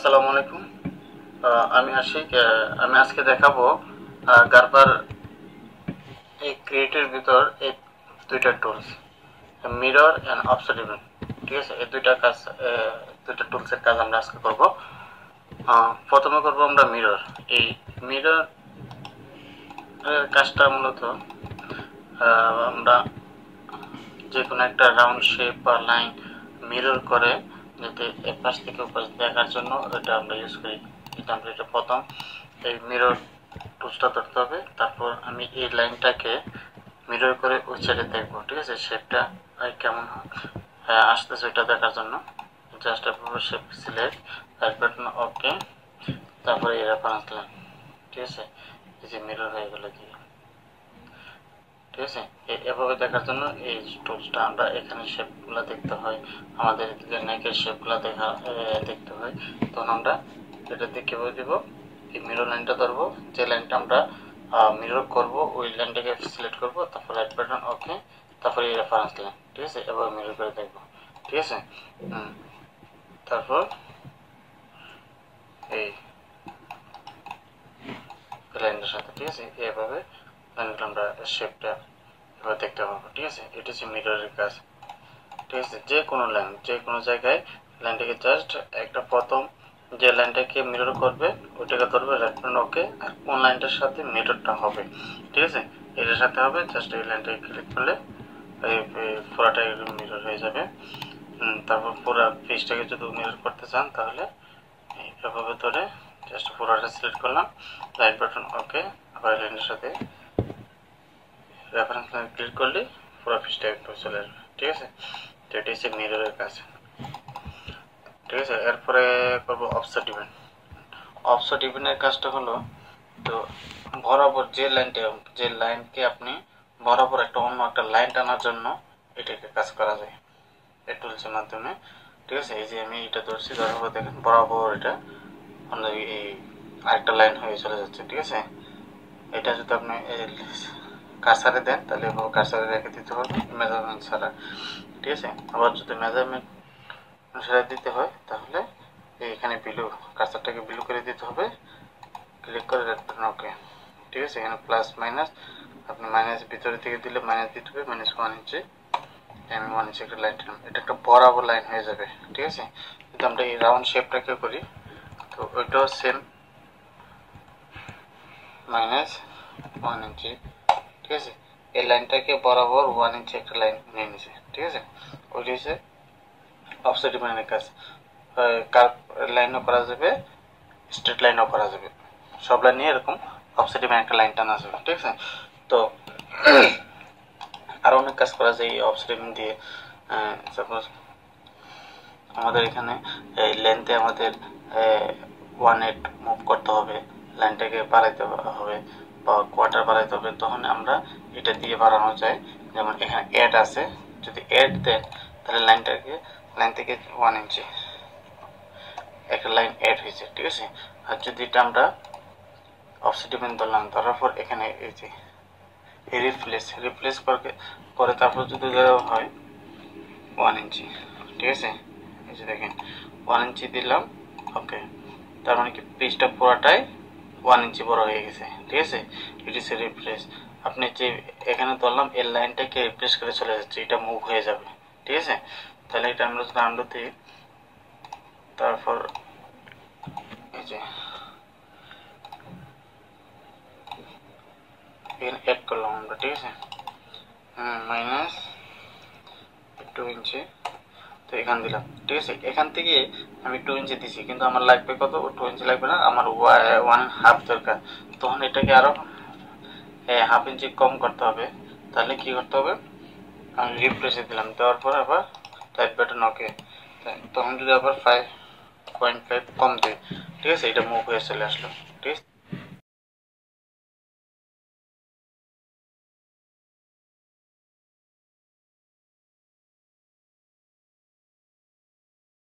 আসসালামু আলাইকুম। আমি আশিক। আমি আজকে দেখাবো গারবার এই ক্রিয়েটের ভিতর এই দুইটা tools, mirror and offset event. ঠিক আছে, এই দুইটা টুলসের কাজ আমরা আজকে করব। প্রথমে করব আমরা মিরর। এই মিরর কাজটা মূলত আমরা যে কোনো একটা রাউন্ড শেপ বা লাইন মিরর করে যাতে এক পাশ থেকে ওপাশ দেখার জন্য এটা আমরা ইউজ করি। এটা প্রথম এই মিরর টুলসটা ধরতে হবে। তারপর আমি এই লাইনটাকে মিরর করে ওই সাইডে দেখবো। ঠিক আছে, শেপটা কেমন আসতেছে এটা দেখার জন্য just shape select, right button okay, তারপরে এই রেফারেন্স লাইন। ঠিক আছে, এই যে মিরর হয়ে গেল দিয়ে। ঠিক আছে, এভাবে দেখার জন্য এই টুলসটা আমরা এখানে শেপগুলো দেখতে হয়, আমাদের নেকের শেপগুলো দেখতে হয়। তখন আমরা এটা দিয়ে কিভাবে দিব, এই মিরর লাইনটা ধরবো, যে লাইনটা আমরা মিরর করব ওই লাইনটাকে সিলেক্ট করব, তারপর রাইট বাটন ওকে, তারপর এই রেফারেন্স লাইন। ঠিক আছে, এভাবে মিরর করে দেখবো। ঠিক আছে, তারপর এই লাইনটার সাথে, ঠিক আছে, এইভাবে লাইনগুলো আমরা শেপটা এভাবে দেখতে পাবো। ঠিক আছে, এটা হচ্ছে মিররের কাজ। ঠিক আছে, যে কোনো লাইন যে কোনো জায়গায় লাইনটাকে জাস্ট একটা প্রথম যে লাইনটাকে মিরর করবে ওইটাকে ধরবে, রাইট বাটন ওকে, আর কোন লাইনটার সাথে মিররটা হবে। ঠিক আছে, এটার সাথে হবে, জাস্ট এই লাইনটাকে ক্লিক করলে এই পুরাটাই মিরর হয়ে যাবে। তারপর পুরো পেজটাকে যদি মিরর করতে চান তাহলে এভাবে ধরে জাস্ট পুরোটা সিলেক্ট করলাম, রাইট বাটন ওকে, আবার লাইনের সাথে রেফারেন্স লাইন ক্লিক করলে পুরো পেজটা একটু চলে আসবে। ঠিক আছে, তো এটি হচ্ছে মিররের কাজ। ঠিক আছে, এরপরে করবো অফসেট ইভেন্ট। অফসেট ইভেন্টের কাজটা হলো, তো বরাবর যে লাইনকে আপনি বরাবর একটা অন্য একটা লাইন টানার জন্য এটাকে কাজ করা যায় এই টুলসের মাধ্যমে। ঠিক আছে, এই যে আমি এটা ধরছি, ধরার পর দেখেন বরাবর এটা অন্য এই আরেকটা লাইন হয়ে চলে যাচ্ছে। ঠিক আছে, এটা যদি আপনি কার্সারে দেন তাহলে কার্সারে রেখে দিতে হবে মেজারমেন্ট ছাড়া। ঠিক আছে, আবার যদি মেজারমেন্ট ছাড়া দিতে হয় তাহলে এখানে বিলু, কার্সারটাকে বিলু করে দিতে হবে, ক্লিক করে রাখবেন ওকে। ঠিক আছে, এখানে প্লাস মাইনাস, আপনি মাইনাস ভিতরে থেকে দিলে মাইনাস দিতে হবে, -1 ইঞ্চি, আমি 1 ইঞ্চি একটা লাইন দিলাম, এটা একটা বরাবর লাইন হয়ে যাবে। ঠিক আছে, যদি আমরা এই রাউন্ড শেপটাকে করি তো ওইটাও সেম, -1 ইঞ্চি। ঠিক আছে, এই লাইনটাকে বরাবর 1 ইঞ্চি একটা লাইন নিয়ে নিছে। ঠিক আছে, ওইটা হচ্ছে অফসেট ইভেন্টের কাজ। কার্ভ লাইনও করা যাবে, স্ট্রেট লাইনও করা যাবে, সব লাইন নিয়ে এরকম অফসেট ইভেন্ট একটা লাইন টানা যাবে। ঠিক আছে, তো আরো অনেক কাজ করা যায় এই অফসেট ইভেন্ট দিয়ে। সাপোজ আমাদের এখানে এই লেন্থে আমাদের 1/8 মুভ করতে হবে, লাইনটাকে বাড়াইতে হবে বা কোয়ার্টার বাড়াইতে হবে, তখন আমরা এটা দিয়ে বাড়ানো যায়। যেমন এখানে অ্যাড আছে, যদি অ্যাড দেন তাহলে লাইন থেকে 1 ইঞ্চি একটা লাইন অ্যাড হয়েছে। ঠিক আছে, আর যদি এটা আমরা অফসেট ইভেন্ট ধরলাম, ধরার পর এখানে এই যে রিপ্লেস করে তারপর যদি দেওয়া হয় 1 ইঞ্চি। ঠিক আছে, এই যে দেখেন 1 ইঞ্চি দিলাম ওকে, তার মানে কি পেজটা পুরোটাই 1 ইঞ্চি বড় হয়ে গেছে। ঠিক আছে, ইট ইজ রিপ্লেস। আপনি যে এখানে ধরলাম এই লাইনটাকে রিপ্লেস করে চলে যাচ্ছে, এটা মুভ হয়ে যাবে। ঠিক আছে, তাহলে এটা আমরা যদি আন্ডু দিই, তারপর এই যে এখানে অ্যাড করলাম আমরা। ঠিক আছে, -2 ইঞ্চি, তো এখান দিলাম। ঠিক আছে, এখান থেকে আমি 2 ইঞ্চি দিছি, কিন্তু আমার লাগবে কত, 2 ইঞ্চি লাগবে না, আমার 1/2 দরকার। তখন এটাকে আরো 1/2 ইঞ্চি কম করতে হবে। তাহলে কি করতে হবে, আমি রিপ্লেসে দিলাম, দেওয়ার পর আবার রাইট বাটন ওকে, তখন যদি আবার 5.5 কম দিই, ঠিক আছে, এটা মুভ হয়ে চলে আসলো। ঠিক আছে।